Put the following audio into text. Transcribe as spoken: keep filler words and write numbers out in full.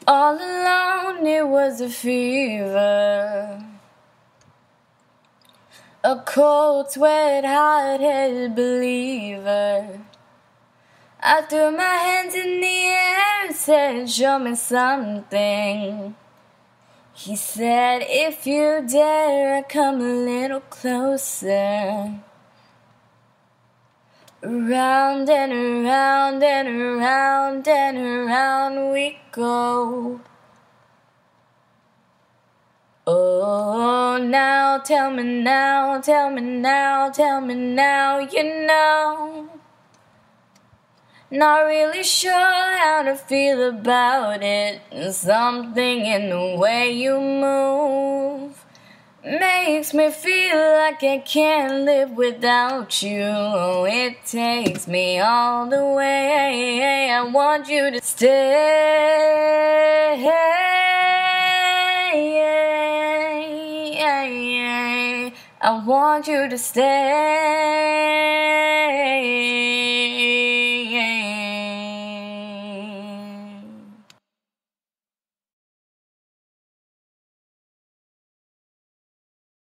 All alone it was a fever, a cold, sweat, hot-headed believer. I threw my hands in the air and said, show me something. He said, if you dare, come a little closer. Around and around and around and around we go. Oh, now tell me now, tell me now, tell me now, you know. Not really sure how to feel about it. Something in the way you move makes me feel like I can't live without you. Oh, it takes me all the way. I want you to stay. I want you to stay.